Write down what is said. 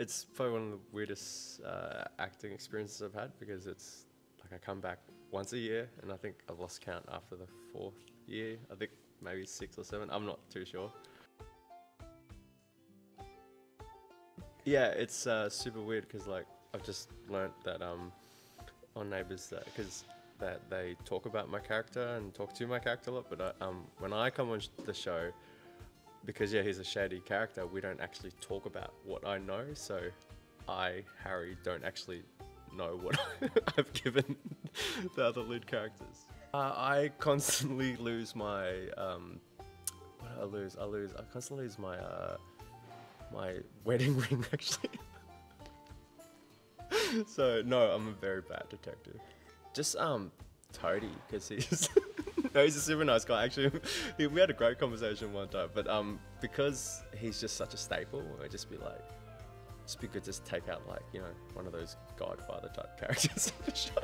It's probably one of the weirdest acting experiences I've had, because it's like I come back once a year, and I think I've lost count after the 4th year. I think maybe 6 or 7. I'm not too sure. Yeah, it's super weird because like I've just learnt that on Neighbours that they talk about my character and talk to my character a lot. But when I come on the show, because yeah, he's a shady character, we don't actually talk about what I know. So Harry, don't actually know what I've given the other lead characters. I constantly lose my what do I lose? I constantly lose my my wedding ring, actually. So no, I'm a very bad detective. Just Toady, because he's no, he's a super nice guy. Actually, we had a great conversation one time, but because he's just such a staple, I'd just be like, just be good, just take out like, you know, one of those Godfather type characters in the show.